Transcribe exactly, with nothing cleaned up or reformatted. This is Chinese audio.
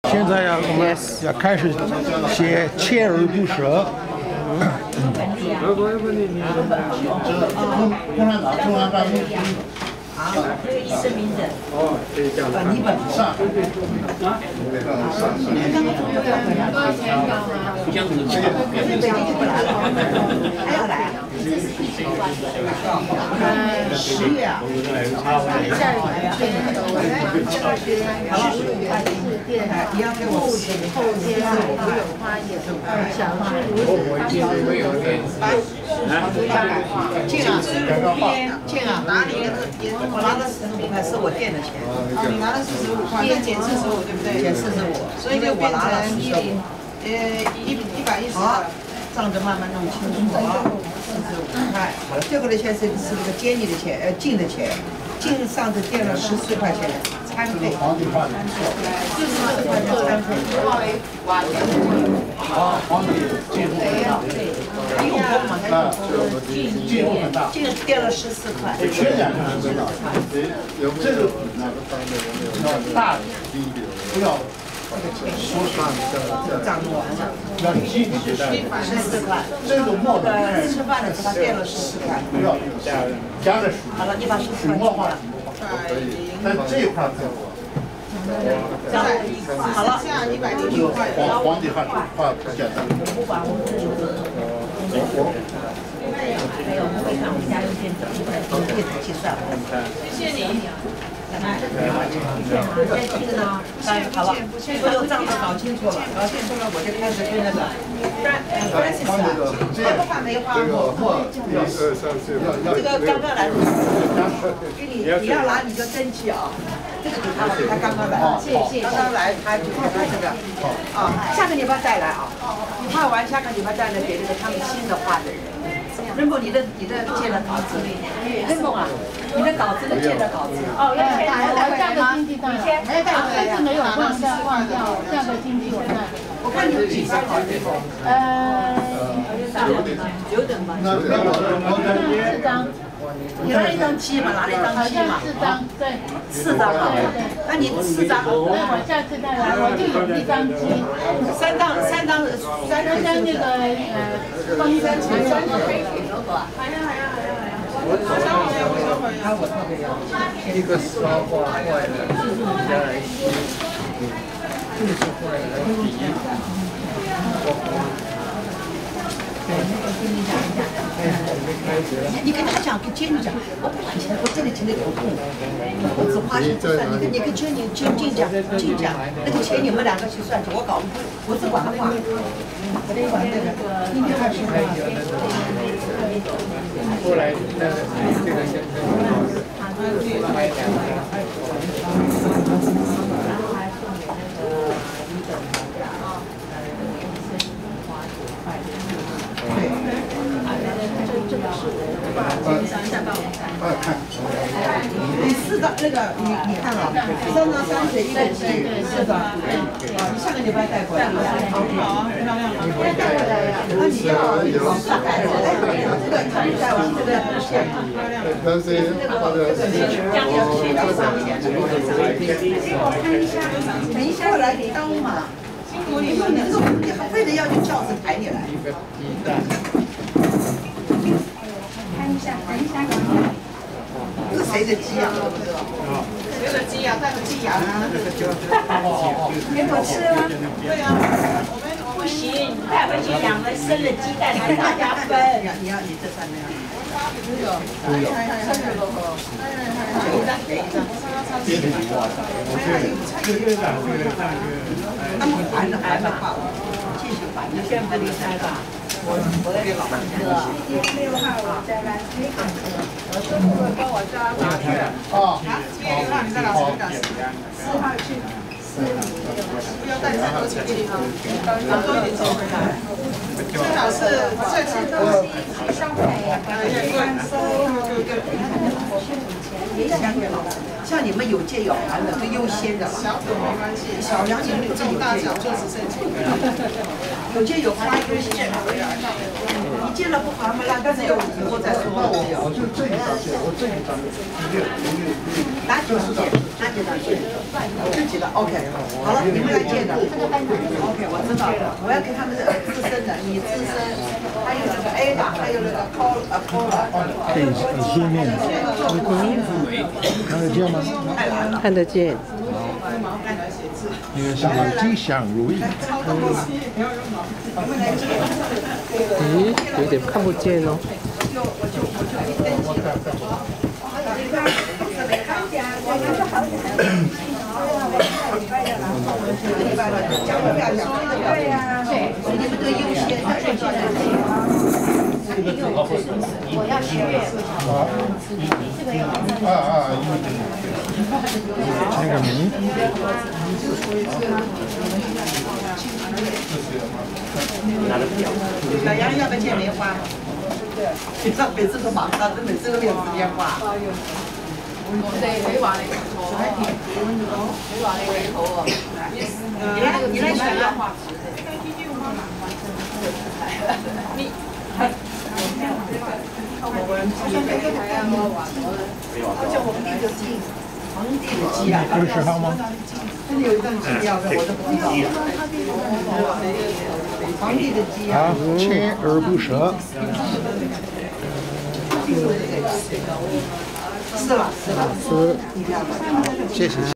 现在呀，我们要开始写锲而不舍。 啊，这个医生名诊。 哦，可以这样。 呃，你本上。 啊？ 多少钱一张啊？这北京就不来了，还要来啊？呃，十月啊。下雨呀。这个是十五块四店，你要给我后天游泳花园，小吃如此。进啊，进啊，拿你的，我拿了四十五块是我店的钱。 哦，你拿了四十五块，再减四十五，对不对？ 减四十五，所以就我拿了一零， 呃，一一百一十。 好，账就慢慢弄清楚啊。四十五块，好了，这个的钱是是这个监理的钱，呃，进的钱，进上次垫了十四块钱，餐费。四十四块钱餐费。 啊，皇帝进步很大。 还用功吗？还用功。 进步很大。 进垫了十四块。 缺点是什么？这个要大的，不要说啥账弄完了。 要积极的。 十四块。 这个墨的。 吃饭的时候垫了十四块。 不要加加的水。 好了，你把十四块墨画可以，但这一块最多。 好了， 下一百零六块。 皇皇帝画画不简单。 不管我还有会看我们家用电子计算机电子计算。 谢谢你。 哎，这个呢，好了，所有账都搞清楚了，搞清楚了，我就开始跟那个 Francis 啊，不怕没花过。这个刚刚来的，给你你要拿你就登记啊。这个给他，他刚刚来，谢谢，刚刚来，他就给他这个，啊，下个礼拜再来啊，画完下个礼拜再来给那个他们新的画的人。任梦，你的你的建的稿子，任梦啊，你的稿子的建的稿子，哦，要带要带价格经济带来，没带回来，这次没有忘掉忘掉价格经济我带。 我看你有几张稿子？ 呃， 九等吧， 四张。 你拿一张七嘛，拿了一张七嘛， 四张，对， 四张啊，那你四张， 对，我下次再来，我就有一张七， 三张三张三张像那个呃，方山茶山的杯体那个， 好呀好呀好呀好呀。我收回呀，我收回呀。 我特别要。 一个烧画坏了，下来洗，就是坏了洗。 你跟他讲，跟经理讲，我不管钱，我这里钱的有空，我只花钱不算。你跟你跟经理经经讲经讲，那个钱你们两个去算去，我搞不，我只管画，我得管那个。今天二十块。 后来那个这个先生拍两你四张那个你你看了，三张山水一个鸡，四张。啊，你下个礼拜带过来。好，漂亮。带过来呀？那你要往上带。哎，这个他们带我这个线漂亮。 但是那个将要去到上面。看一下，等一下过来刀嘛。你说你这个你还非得要用轿子抬你来。看一下，等一下，等一下。这是谁的鸡啊？ 谁的鸡呀？带个鸡牙啊？ 给我吃吗？ 对呀，我们不行，带回去养了生的鸡蛋给大家分。 你要你这三样。 都有。哎呀呀呀！三个都有。哎呀呀呀！ 给一张，给一张。 别的以外， 他们烦着烦着画，继续烦着，先不离开吧。我我给老板哥，一月六号我再来推广课，我说如果帮我抓马去。 啊， 一月六号你在哪里？ 四号去。 不要带太多钱去啊，多多一点钱回来。最好是这次东西去消费，哎呀，对，对对对。 相对好。像你们有借有还的，都优先的。小朵没关系，小梁你们这种大小就是申请。有借有还优先。你借了不还嘛，那但是有以后再说。 我就这一张借，我这一张借， 哪几张借？哪几张借？自己的 OK。好了，你们来借的。OK， 我知道了。我要给他们是自身的，你自身，还有那个 A 的，还有那个 Call 呃 Call 的。 可以书面的。看得见吗？ 看得见。 那个什么吉祥如意。 咦，有点看不见哦。 对呀，所以你们这个优先， 我要十月。这个要啊啊，那个名。 小杨要不要见梅花？你看每次都忙他，每次都没有时间画。 對佢話你唔錯咯，佢話你幾好喎。 你來，你來選啊！你，好像皇帝的鸡，皇帝的鸡啊！ 这是十号吗？ 这里有一张鸡要的，我都不知道。皇帝的鸡啊！ 锲而不舍。 是吧？是吧？ 是，谢谢。